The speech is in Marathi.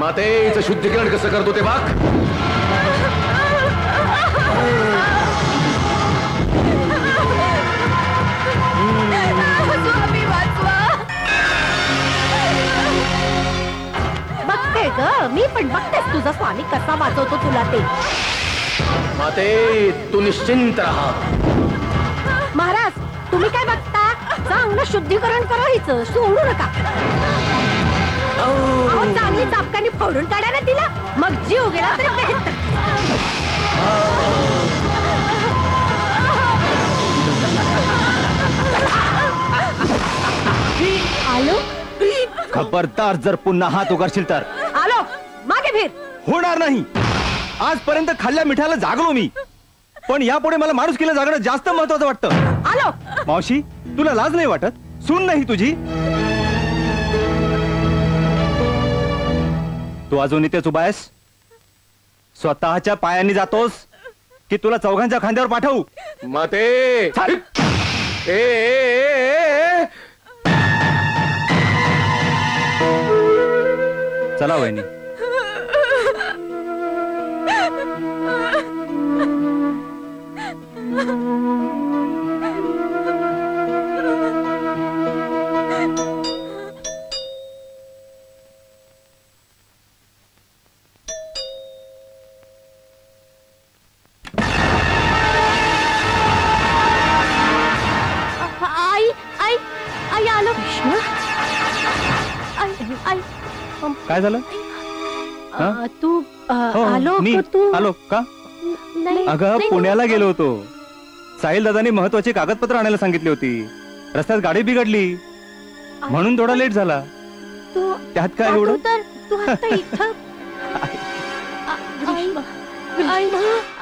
मातेचं शुद्धीकरण कसं करतो ते बघ. स्वामी वाचवा. बघते ग मी पण बघतेस तुझा स्वामी कसा वाचवतो तुला ते. माते तू निश्चिंत राहा. महाराज तुम्ही काय बघता. चांगलं शुद्धीकरण करा हिचं सोडू नका. चांगली चापकानी फोडून काढा ना तिला मग जीव गेला तरी बेहतर. आलो. खबरदार जर पुन्हा हात उगारशील तर. आलो मागे फिर. होणार नाही. आजपर्यंत खाल्ल्या मिठाला जागलो मी पण यापुढे मला माणुसकीला जागणं जास्त महत्वाचं वाटतं. आलो. मावशी तुला लाज नाही वाटत. सून नाही तुझी. तू अजून इथेच उभा आहेस. स्वतःच्या पायांनी जातोस की तुला चौघांच्या खांद्यावर पाठवू. माते ए चला वहिनी. आई आलो. आई काय झालं. तू आलो मी तू आलो का. अगं पुण्याला गेलो होतो. साहिल दादानी महत्वाची कागदपत्र आणायला सांगितली होती. रस्त्यात गाडी बिघडली म्हणून थोडा लेट झाला. त्यात काय एवढं. तू आता इथं.